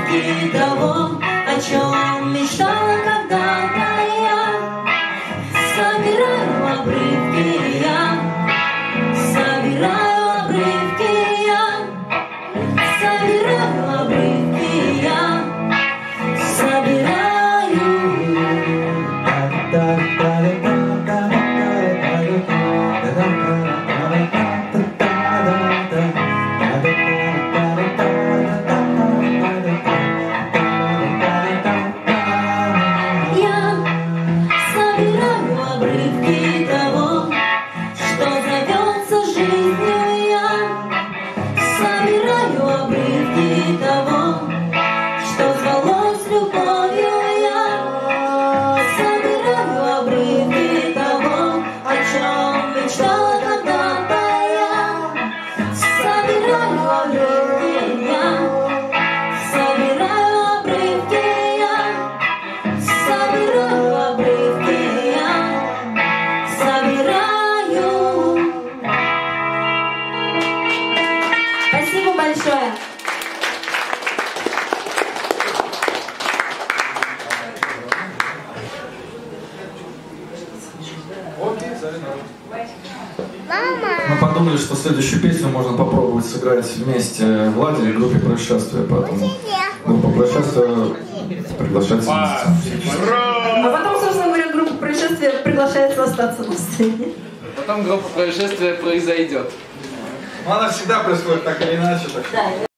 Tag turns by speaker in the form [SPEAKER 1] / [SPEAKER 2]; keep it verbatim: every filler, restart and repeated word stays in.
[SPEAKER 1] обрывки того, о чем мечтала когда-то я. Собираю обрывки я, собираю обрывки я, собираю обрывки я, собираю. Обрывки того, что зовется жизнью я. Собираю обрывки того, что звалось любовью я. Собираю обрывки того, о чем мечтала когда-то я. Собираю обрывки я, собираю обрывки я, собираю обрывки. Спасибо большое.
[SPEAKER 2] Мама.
[SPEAKER 3] Мы подумали, что следующую песню можно попробовать сыграть вместе в Ладе и группе «Происшествие», поэтому группа «Происшествие» приглашается на сцену.
[SPEAKER 1] А потом, собственно говоря, группа «Происшествие» приглашается остаться на сцене.
[SPEAKER 4] Потом группа «Происшествие» произойдет.
[SPEAKER 3] Но она всегда происходит так или иначе. Так что...